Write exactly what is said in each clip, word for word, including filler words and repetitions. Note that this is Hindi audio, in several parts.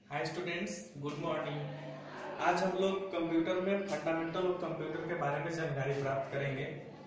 Hi students, good morning. आज हम लोग कंप्यूटर में फंडामेंटल ऑफ कंप्यूटर के बारे में जानकारी प्राप्त करेंगे।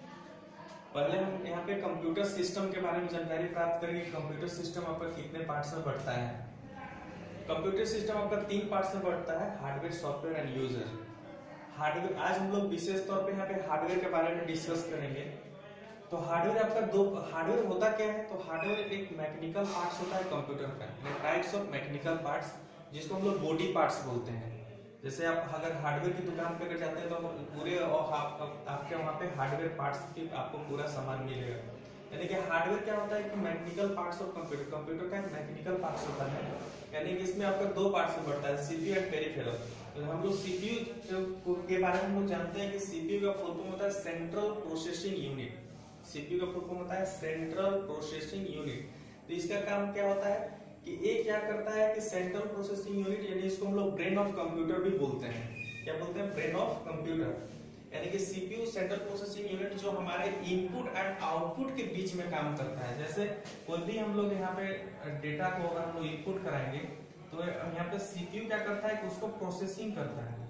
पहले हम यहाँ पे कंप्यूटर सिस्टम के बारे में जानकारी प्राप्त करेंगे। कंप्यूटर सिस्टम आपका कितने पार्ट से बढ़ता है। कंप्यूटर सिस्टम आपका तीन पार्ट से बढ़ता है, hardware, software and user. Hardware, आज हम लोग विशेष तौर पे यहाँ पे हार्डवेयर के बारे में डिस्कस करेंगे। तो हार्डवेयर आपका दो हार्डवेयर होता क्या है। तो हार्डवेयर एक मैकेनिकल पार्ट्स होता है कंप्यूटर का, टाइप्स ऑफ मैकेनिकल पार्ट्स, जिसको हम लोग बॉडी पार्ट्स बोलते हैं। जैसे आप अगर हार्डवेयर की दुकान पे अगर जाते हैं तो पूरे और आप, आपके वहाँ पे हार्डवेयर पार्ट्स की आपको पूरा सामान मिलेगा। यानी कि हार्डवेयर क्या होता है कि mechanical parts of computer computer का एक मैकेनिकल पार्ट्स होता है। यानी कि इसमें आपका दो पार्ट से बढ़ता है, सीपीयू एंड पेरिफेरल। तो हम लोग सीपीयू के बारे में हम लोग जानते हैं कि सीपीयू का फुल फॉर्म होता है सेंट्रल प्रोसेसिंग यूनिट। सीपीयू का फुल फॉर्म होता है सेंट्रल प्रोसेसिंग यूनिट। तो इसका काम क्या होता है कि ये क्या करता है कि सेंट्रल प्रोसेसिंग यूनिट, यानी इसको हम लोग ब्रेन ऑफ कंप्यूटर भी बोलते हैं। क्या बोलते हैं? Brain of computer. यानी कि सीपीयू सेंट्रल प्रोसेसिंग यूनिट जो हमारे इनपुट एंड आउटपुट के बीच में काम करता है। जैसे कोई भी हम लोग यहाँ पे डेटा को अगर हम लोग इनपुट कराएंगे तो यहाँ पे सीपीयू क्या करता है कि उसको प्रोसेसिंग करता है,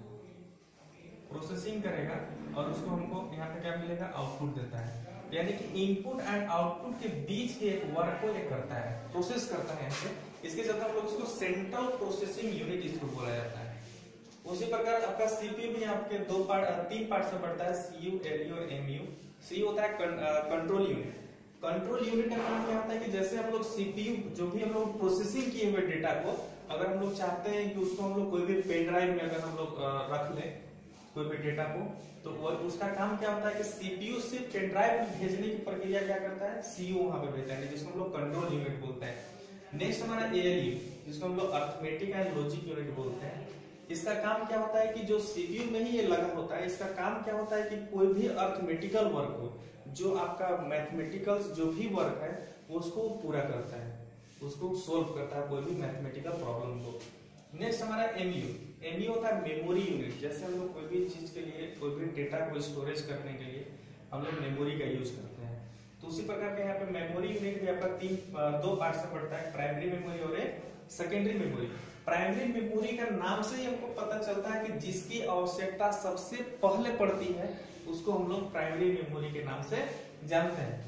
प्रोसेसिंग करेगा और उसको हमको यहाँ पे क्या मिलेगा, आउटपुट देता है। यानी कि इनपुट एंड आउटपुट के बीच के एक वर्क को ये करता है, प्रोसेस करता है। इसके चलते हम लोग इसको सेंट्रल प्रोसेसिंग यूनिट इसको बोला जाता है। उसी प्रकार आपका सीपीयू भी आपके दो पार्ट तीन पार्ट से बढ़ता है, सीयू, एलयू और एमयू। सी होता है कंट्रोल यूनिट। कंट्रोल यूनिट का काम क्या होता है कि जैसे हम लोग सीपीयू जो भी हम लोग प्रोसेसिंग किए हुए डेटा को अगर हम लोग चाहते हैं कि उसको हम लोग कोई भी पेन ड्राइव में अगर हम लोग रख लें कोई भी डेटा को, तो वो उसका काम क्या होता है कि सीपीयू से पेन ड्राइव में भेजने की प्रक्रिया क्या करता है, सीयू वहां पे भेजता है, जिसको हम लोग कंट्रोल यूनिट बोलते हैं। नेक्स्ट हमारा एएलयू, जिसको हम लोग अरिथमेटिक एंड लॉजिक यूनिट बोलते हैं। इसका काम क्या होता है कि जो सीपीयू में ही ये लगा होता है, इसका काम क्या होता है कि कोई भी अरिथमेटिकल वर्क हो, जो आपका मैथमेटिकल जो भी वर्क है उसको पूरा करता है, उसको सोल्व करता है, कोई भी मैथमेटिकल प्रॉब्लम को। नेक्स्ट हमारा एमयू। एमयू होता है मेमोरी यूनिट। जैसे हम लोग कोई भी चीज के लिए, कोई भी डेटा को स्टोरेज करने के लिए हम लोग मेमोरी का यूज करते हैं। तो उसी प्रकार के यहाँ पे मेमोरी यूनिट भी आपका तीन दो पार्ट से बढ़ता है, प्राइमरी मेमोरी और एक सेकेंडरी मेमोरी। प्राइमरी मेमोरी का नाम से ही हमको पता चलता है कि जिसकी आवश्यकता सबसे पहले पड़ती है उसको हम लोग प्राइमरी मेमोरी के नाम से जानते हैं।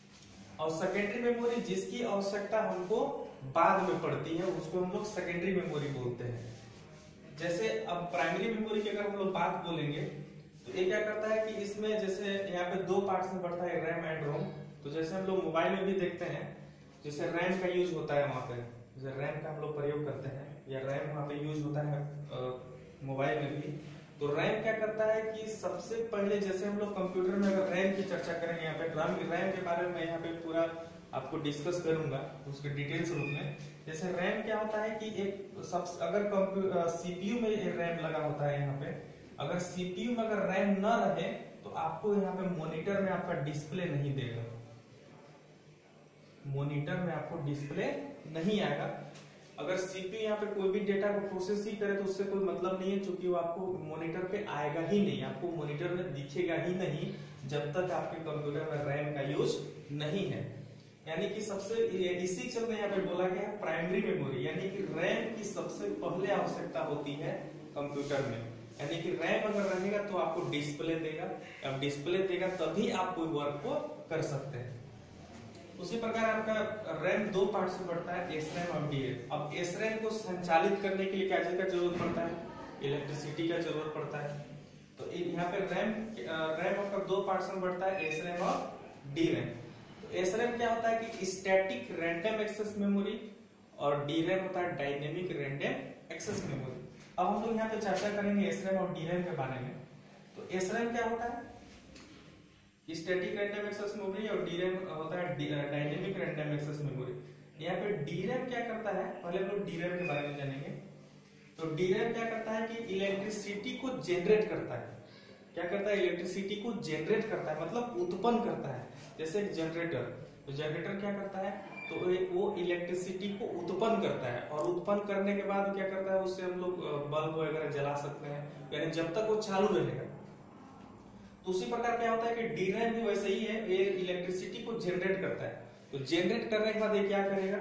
और सेकेंडरी मेमोरी जिसकी आवश्यकता हमको बाद में पड़ती है उसको हम लोग सेकेंडरी मेमोरी बोलते हैं। जैसे अब प्राइमरी मेमोरी की अगर हम लोग बात बोलेंगे तो ये क्या करता है कि इसमें जैसे यहाँ पे दो पार्ट्स में बढ़ता है, रैम एंड रोम। तो जैसे हम लोग मोबाइल में भी देखते हैं, जैसे रैम का यूज होता है वहां पे, जैसे रैम का हम लोग प्रयोग करते हैं या रैम वहां पे यूज होता है मोबाइल में भी। तो रैम क्या करता है कि सबसे पहले जैसे हम लोग कंप्यूटर में अगर रैम की चर्चा करेंगे, यहाँ पे रैम के बारे में यहाँ पे पूरा आपको डिस्कस करूंगा उसके डिटेल्स रूप में। जैसे रैम क्या होता है कि एक सब अगर सीपीयू में रैम लगा होता है, यहाँ पे अगर सीपीयू में अगर रैम न रहे तो आपको यहाँ पे मॉनिटर में आपका डिस्प्ले नहीं देगा, मॉनिटर में आपको डिस्प्ले नहीं आएगा। अगर सीपीयू यहाँ पे कोई भी डेटा को प्रोसेस ही करे तो उससे कोई मतलब नहीं है, क्योंकि वो आपको मॉनिटर पे आएगा ही नहीं, आपको मॉनिटर में दिखेगा ही नहीं जब तक आपके कंप्यूटर में रैम का यूज नहीं है। यानी कि सबसे इसी चलते यहाँ पे बोला गया प्राइमरी मेमोरी, यानी कि रैम की सबसे पहले आवश्यकता होती है कंप्यूटर में। यानी कि रैम अगर रहेगा तो आपको डिस्प्ले देगा, अब डिस्प्ले देगा तभी आप कोई वर्क को कर सकते हैं। उसी प्रकार आपका रैम दो पार्ट से बढ़ता है, एसरैम और डीरैम। अब एसरैम को संचालित करने के लिए क्या चीज का जरूरत पड़ता है, इलेक्ट्रिसिटी का जरूरत पड़ता है। तो यहाँ पे रैम रैम आपका दो पार्ट से बढ़ता है, एसरैम और डीरैम। एसरैम क्या होता है कि स्टैटिक रैंडम एक्सेस मेमोरी और डीरैम होता है डायनेमिक रैंडम एक्सेस मेमोरी। अब हम लोग यहाँ पे चर्चा करेंगे एसरैम और डीरैम के बारे में। तो एसरैम क्या होता है, स्टैटिक रैंडम एक्सेस मेमोरी, और डीरैम होता है डायनेमिक रैंडम एक्सेस मेमोरी। यहाँ पे डीरैम क्या करता है, पहले हम लोग डीरैम के बारे में जानेंगे। तो डीरैम क्या करता है कि इलेक्ट्रिसिटी को जनरेट करता है। क्या करता है, इलेक्ट्रिसिटी को जनरेट करता है, मतलब उत्पन्न करता है। जैसे एक जनरेटर, तो जनरेटर क्या करता है, तो वो इलेक्ट्रिसिटी को उत्पन्न करता है, और उत्पन्न करने के बाद क्या करता है, उससे हम लोग बल्ब वगैरह जला सकते हैं, यानी जब तक वो चालू रहेगा। तो उसी प्रकार क्या होता है कि डीरैम भी वैसे ही है, ये इलेक्ट्रिसिटी को जनरेट करता है। तो जनरेट करने के बाद ये क्या करेगा, तो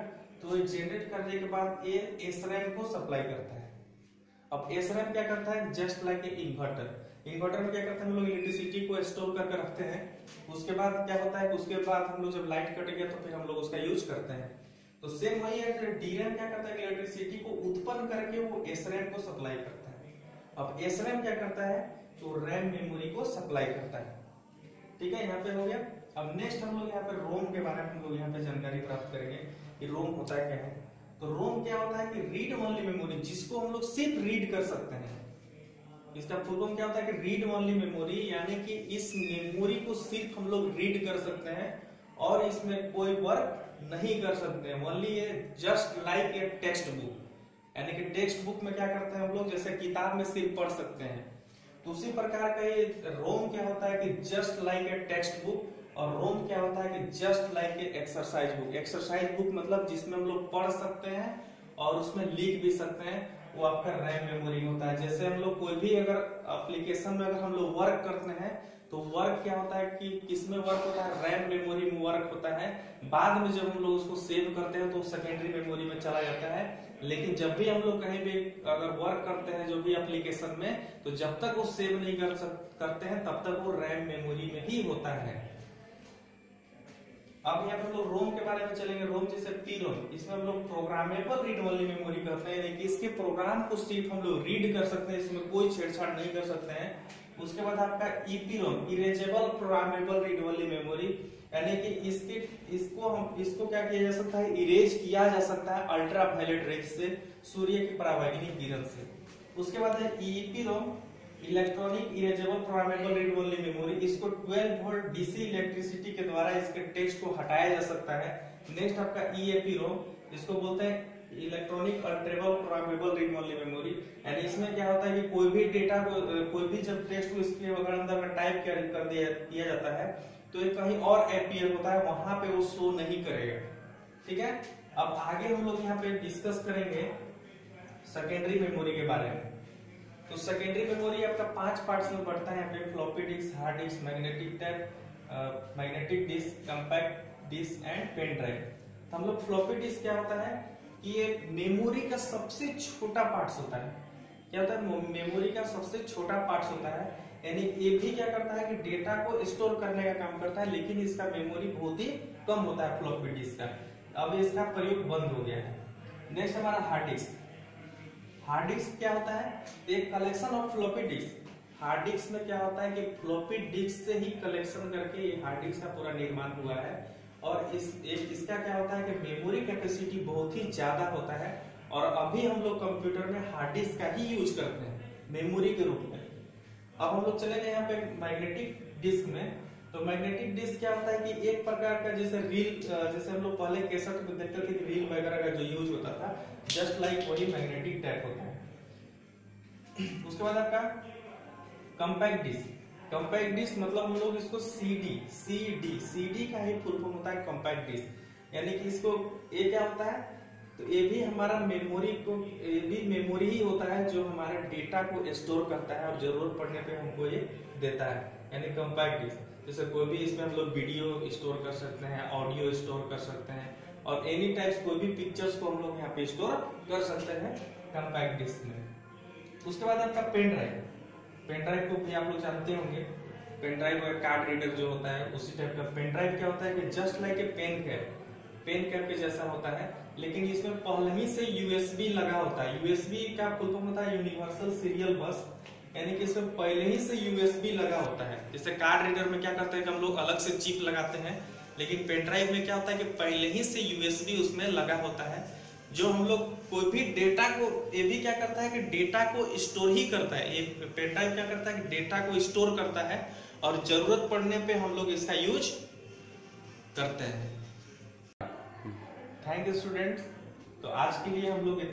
तो जनरेट करने के बाद ये एसरैम को सप्लाई करता है। अब एसरैम क्या करता है, just like a inverter. Inverter में क्या करते हैं हम लोग, इलेक्ट्रिसिटी को स्टोर करके रखते हैं। उसके बाद क्या होता है, उसके बाद हम लोग जब लाइट कट गया तो फिर हम लोग उसका यूज करते हैं। तो सेम वही है, डीरैम क्या करता है, इलेक्ट्रिसिटी को उत्पन्न करके वो एसरैम को सप्लाई करता है। अब एसरैम क्या करता है, तो रैम मेमोरी को सप्लाई करता है। ठीक है, यहाँ पे हो गया। अब नेक्स्ट हम लोग यहाँ पे रोम के बारे में हम लोग यहाँ पे जानकारी प्राप्त करेंगे कि रोम होता है क्या है। तो रोम क्या होता है कि रीड ओनली मेमोरी, जिसको हम लोग सिर्फ रीड कर सकते हैं। इसका फुल फॉर्म क्या होता है कि रीड ओनली मेमोरी, यानी कि इस मेमोरी को सिर्फ हम लोग रीड कर सकते हैं और इसमें कोई वर्क नहीं कर सकते हैं। ओनली ये just like a textbook, यानी कि टेक्स्ट बुक में क्या करते हैं हम लोग, जैसे किताब में सिर्फ पढ़ सकते हैं, तो उसी प्रकार का ये रोम क्या होता है कि just like a textbook, और रोम क्या होता है कि just like a exercise book. Exercise book मतलब जिसमें हम लोग पढ़ सकते हैं और उसमें लिख भी सकते हैं, वो आपका रैम मेमोरी होता है। जैसे हम लोग कोई भी अगर एप्लीकेशन में अगर हम लोग वर्क करते हैं तो वर्क क्या होता है कि किसमें वर्क होता है, रैम मेमोरी में वर्क होता है। बाद में जब हम लोग उसको सेव करते हैं तो सेकेंडरी मेमोरी में चला जाता है। लेकिन जब भी हम लोग कहीं भी अगर वर्क करते हैं जो भी एप्लीकेशन में, तो जब तक वो सेव नहीं कर करते हैं तब तक वो रैम मेमोरी में ही होता है। अब यहाँ पे हम लोग रोम के बारे में चलेंगे। रोम जैसे पी रोम, इसमें हम लोग प्रोग्रामेबल रीड ओनली मेमोरी करते हैं, यानी कि इसके प्रोग्राम को सिर्फ हम लोग रीड कर सकते हैं, इसमें कोई छेड़छाड़ नहीं कर सकते हैं। उसके बाद आपका EPROM, erasable programmable read only memory, यानी कि इसके इसको हम इसको क्या किया जा सकता है, इरेज किया जा सकता है अल्ट्रा वायलेट रेज से, सूर्य की पराबैंगनी किरण से। उसके बाद है EPROM, electronic erasable programmable read only memory. इसको ट्वेल्व वोल्ट डीसी इलेक्ट्रिसिटी के द्वारा इसके टेक्स्ट को हटाया जा सकता है। नेक्स्ट आपका ईएपीरोम, इसको बोलते हैं electronic alterable programmable read only memory, यानी इसमें क्या होता है कि कोई भी डेटा को, कोई भी जब टेक्स्ट को इसके अगर अंदर में टाइप कर दिया किया जाता है तो ये कहीं और अपीयर होता है, वहां पे वो शो नहीं करेगा। ठीक है, अब आगे हम लोग यहाँ पे डिस्कस करेंगे सेकेंडरी मेमोरी के बारे में। तो सेकेंडरी मेमोरी आपका पांच पार्ट्स में बढ़ता है। यहाँ पे floppy disk, hard disk, magnetic tape, magnetic disk, compact disk and pen drive. तो हम लोग फ्लॉपी डिस्क क्या होता है कि ये मेमोरी का सबसे छोटा पार्ट्स होता है। क्या होता है, मेमोरी का सबसे छोटा पार्ट्स होता है, यानी ये भी क्या करता है कि डेटा को स्टोर करने का काम करता है, लेकिन इसका मेमोरी बहुत ही कम होता है फ्लॉपी डिस्क का। अब इसका प्रयोग बंद हो गया है। नेक्स्ट हमारा हार्ड डिस्क। हार्ड डिस्क क्या होता है, एक collection of floppy disk. Hard disk में क्या होता है कि फ्लॉपी डिस्क से ही कलेक्शन करके ये हार्ड डिस्क का पूरा निर्माण हुआ है। और इस एक इसका क्या होता है कि मेमोरी कैपेसिटी बहुत ही ज्यादा होता है, और अभी हम लोग कंप्यूटर में हार्ड डिस्क का ही यूज करते हैं मेमोरी के रूप में। अब हम लोग चलेंगे यहाँ पे मैग्नेटिक डिस्क में। तो मैग्नेटिक डिस्क क्या होता है कि एक प्रकार का जैसे रील, जैसे हम लोग पहले कैसेट में देखते थे कि रील वगैरह का जो यूज होता था, जस्ट लाइक वही मैग्नेटिक टैप होता है। उसके बाद आपका कंपैक्ट डिस्क। कंपैक्ट डिस्क मतलब हम लोग इसको सीडी सीडी सीडी का ही फुल फॉर्म होता है कंपैक्ट डिस्क, यानी कि इसको ये क्या होता है, तो ये भी हमारा मेमोरी को, ये भी मेमोरी ही होता है जो हमारे डेटा को स्टोर करता है और जरूरत पड़ने पे हमको ये देता है, यानी कंपैक्ट डिस्क। जैसे कोई भी इसमें हम लोग वीडियो स्टोर कर सकते हैं, ऑडियो स्टोर कर सकते हैं, और एनी टाइप्स कोई भी पिक्चर्स को हम लोग यहाँ पे स्टोर कर सकते हैं कंपैक्ट डिस्क में। उसके बाद आपका पेन ड्राइव। पेन ड्राइव को भी आप लोग जानते होंगे, पेन ड्राइव का कार्ड रीडर जो होता है उसी टाइप का पेन ड्राइव क्या होता है कि just like a pen cap, pen cap के जैसा होता है, लेकिन इसमें पहले ही से यूएसबी लगा होता है। यूएसबी का फुल फॉर्म होता है यूनिवर्सल सीरियल बस, यानी कि इसमें पहले ही से यूएसबी लगा होता है। जैसे कार्ड रीडर में क्या करते हैं कि हम लोग अलग से चिप लगाते हैं, लेकिन पेन ड्राइव में क्या होता है कि पहले ही से यूएसबी उसमें लगा होता है, जो हम लोग कोई भी डेटा को, ये भी क्या करता है कि डेटा को स्टोर ही करता है। ये पेन ड्राइव क्या करता है कि डेटा को स्टोर करता है और जरूरत पड़ने पे हम लोग इसका यूज करते हैं। Thank you students. तो आज के लिए हम लोग